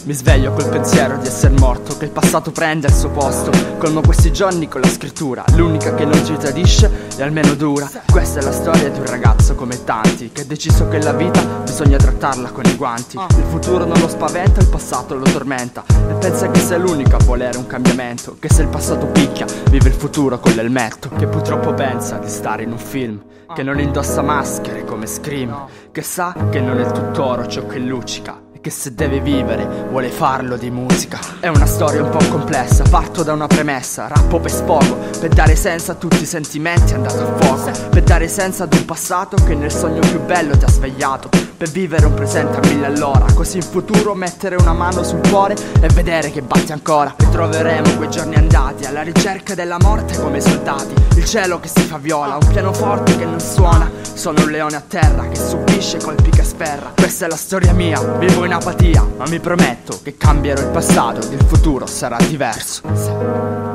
Mi sveglio col pensiero di essere morto, che il passato prende il suo posto. Colmo questi giorni con la scrittura, l'unica che non ci tradisce e almeno dura. Questa è la storia di un ragazzo come tanti, che ha deciso che la vita bisogna trattarla con i guanti. Il futuro non lo spaventa, il passato lo tormenta, e pensa che sia l'unico a volere un cambiamento. Che se il passato picchia, vive il futuro con l'elmetto. Che purtroppo pensa di stare in un film, che non indossa maschere come Scream, che sa che non è tutt'oro ciò che luccica, che se deve vivere vuole farlo di musica. È una storia un po' complessa, parto da una premessa. Rappo per sfogo, per dare senso a tutti i sentimenti andati a fuoco, per dare senso ad un passato che nel sogno più bello ti ha svegliato, per vivere un presente a 1000 all'ora, così in futuro mettere una mano sul cuore e vedere che batte ancora. Ritroveremo quei giorni andati alla ricerca della morte come soldati, il cielo che si fa viola, un pianoforte che non suona. Sono un leone a terra che subisce colpi che sferra. Questa è la storia mia, vivo in apatia, ma mi prometto che cambierò il passato ed il futuro sarà diverso.